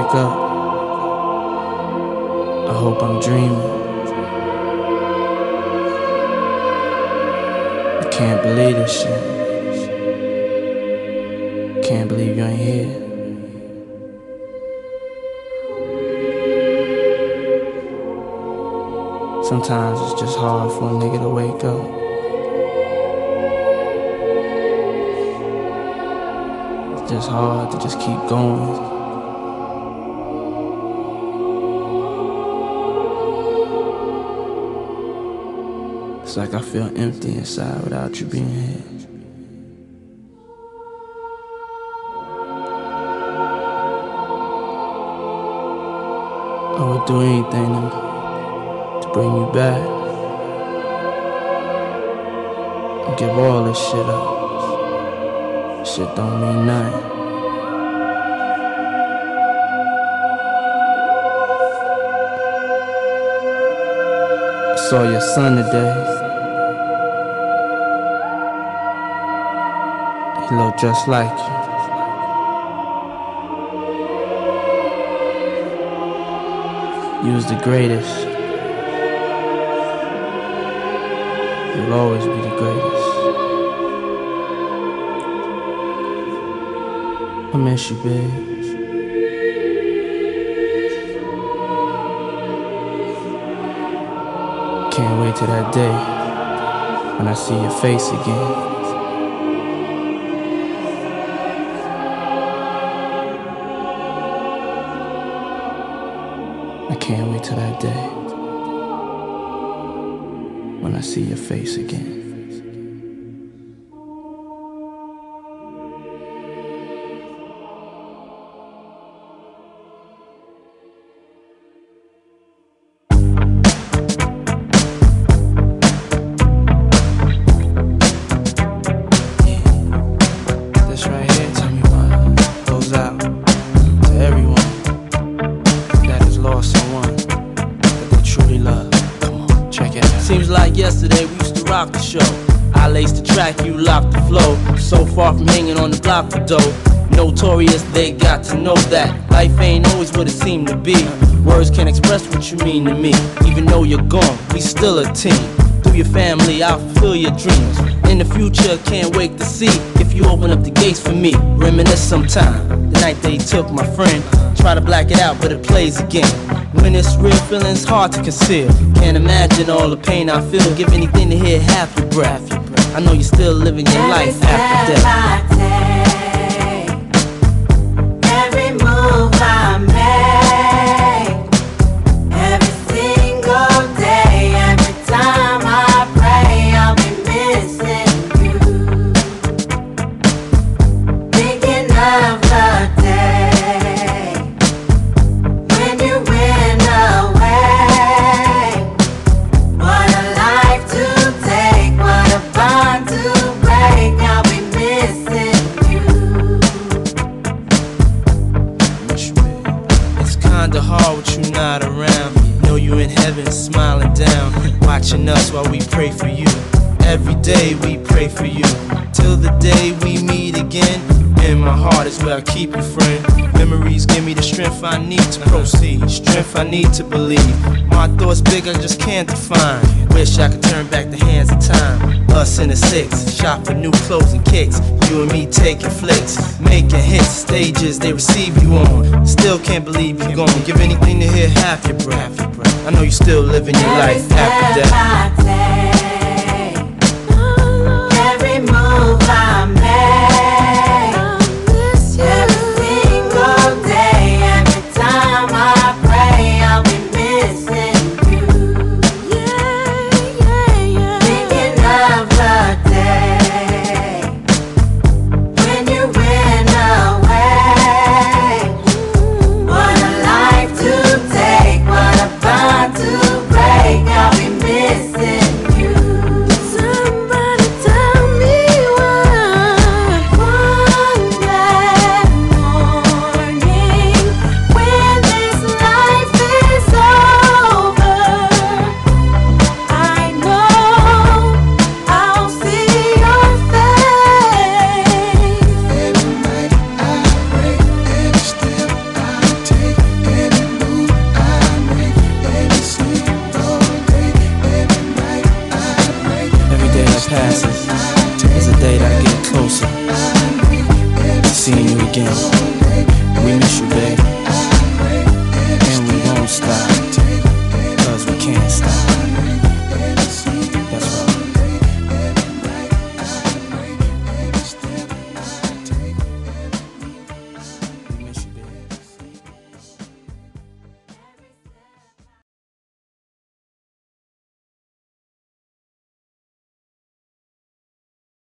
wake up, I hope I'm dreaming. I can't believe this shit. Can't believe you ain't here. Sometimes it's just hard for a nigga to wake up. It's just hard to just keep going. It's like I feel empty inside without you being here. I would do anything to bring you back and give all this shit up. Shit don't mean nothing. I saw your son today. He looked just like you. You was the greatest. You'll always be the greatest. I miss you, babe. Can't wait till that day when I see your face again. I can't wait till that day when I see your face again. Seems like yesterday we used to rock the show. I laced the track, you locked the flow. So far from hanging on the block for dough. Notorious, they got to know that life ain't always what it seemed to be. Words can't express what you mean to me. Even though you're gone, we still a team. Through your family, I'll fulfill your dreams. In the future, can't wait to see if you open up the gates for me. Reminisce sometime, the night they took my friend. Try to black it out, but it plays again. When it's real, feeling's hard to conceal. Can't imagine all the pain I feel. Give anything to hear half your breath. I know you're still living your life after death. Every move I make, every single day, every time I pray, I'll be missing you. Thinking of the day when you went away. What a life to take, what a bond to break. I'll be missing you. It's kinda hard with you not around. Know you in heaven smiling down, watching us while we pray for you. Every day we pray for you, till the day we meet again. In my heart is where I keep you, friend. Memories give me the strength I need to proceed, strength I need to believe. My thoughts big, I just can't define. Wish I could turn back the hands of time. Us in the six, shop for new clothes and kicks. You and me taking flicks, making hits, stages they receive you on. Still can't believe you're gone. Give anything to hear half your breath. I know you still living your life after death.